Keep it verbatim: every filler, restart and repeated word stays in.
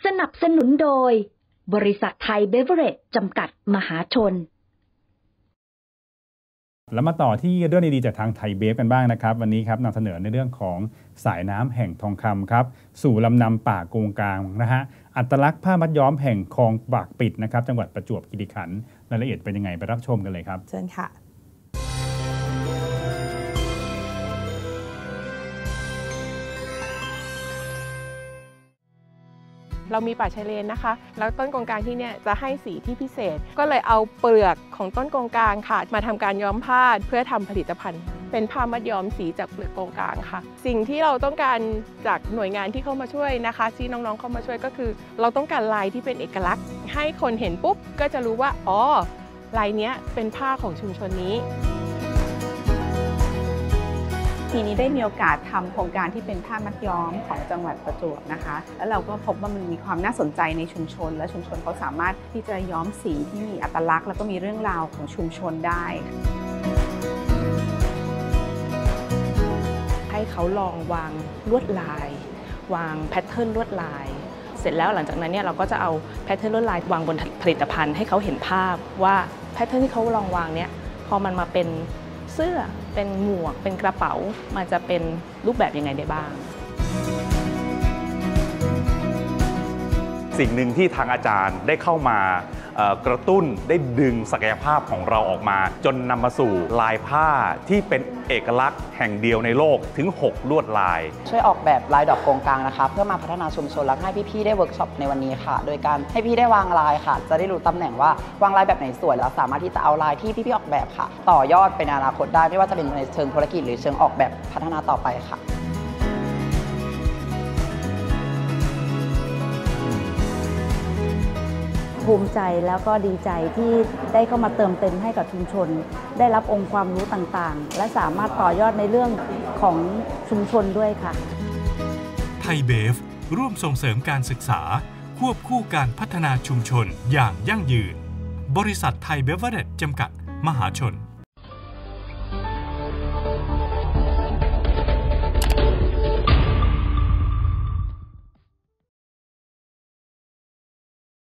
สนับสนุนโดยบริษัทไทยเบเวอเรจจำกัดมหาชนแล้วมาต่อที่เรื่องดีๆจากทางไทยเบฟกันบ้างนะครับวันนี้ครับนำเสนอในเรื่องของสายน้ำแห่งทองคำครับสู่ลำนำป่าโกงกลางนะฮะอัตลักษณ์ผ้ามัดย้อมแห่งคลองปากปิดนะครับจังหวัดประจวบคีรีขันธ์รายละเอียดเป็นยังไงไปรับชมกันเลยครับเชิญค่ะเรามีป่าชายเลนนะคะแล้วต้นกงกลางที่เนี่ยจะให้สีที่พิเศษก็เลยเอาเปลือกของต้นกงกลางค่ะมาทำการย้อมผ้าเพื่อทำผลิตภัณฑ์เป็นผ้ามัดย้อมสีจากเปลือกกงกลางค่ะสิ่งที่เราต้องการจากหน่วยงานที่เข้ามาช่วยนะคะที่น้องๆเข้ามาช่วยก็คือเราต้องการลายที่เป็นเอกลักษณ์ให้คนเห็นปุ๊บก็จะรู้ว่าอ๋อลายนี้เป็นผ้าของชุมชนนี้ทีนี้ได้มีโอกาสทำโครงการที่เป็นผ้ามัดย้อมของจังหวัดประจวบนะคะแล้วเราก็พบว่ามันมีความน่าสนใจในชุมชนและชุมชนเขาสามารถที่จะย้อมสีที่มีอัตลักษณ์แล้วก็มีเรื่องราวของชุมชนได้ให้เขาลองวางลวดลายวางแพทเทิร์นลวดลายเสร็จแล้วหลังจากนั้นเนี่ยเราก็จะเอาแพทเทิร์นลวดลายวางบนผลิตภัณฑ์ให้เขาเห็นภาพว่าแพทเทิร์นที่เขาลองวางเนี่ยพอมันมาเป็นเสื้อเป็นหมวกเป็นกระเป๋ามันจะเป็นรูปแบบยังไงได้บ้างสิ่งหนึ่งที่ทางอาจารย์ได้เข้ามากระตุ้นได้ดึงศักยภาพของเราออกมาจนนำมาสู่ลายผ้าที่เป็นเอกลักษณ์แห่งเดียวในโลกถึงหกลวดลายช่วยออกแบบลายดอกโกงกลางนะคะเพื่อมาพัฒนาชุมชนและให้พี่ๆได้เวิร์กช็อปในวันนี้ค่ะโดยการให้พี่ได้วางลายค่ะจะได้รู้ตำแหน่งว่าวางลายแบบไหนสวยแล้วสามารถที่จะเอาลายที่พี่ๆออกแบบค่ะต่อยอดเป็นอนาคตได้ไม่ว่าจะเป็นในเชิงธุรกิจหรือเชิงออกแบบพัฒนาต่อไปค่ะภูมิใจแล้วก็ดีใจที่ได้เข้ามาเติมเต็มให้กับชุมชนได้รับองค์ความรู้ต่างๆและสามารถต่อยอดในเรื่องของชุมชนด้วยค่ะไทยเบฟร่วมส่งเสริมการศึกษาควบคู่การพัฒนาชุมชนอย่างยั่งยืนบริษัทไทยเบเวอเรจจำกัดมหาชน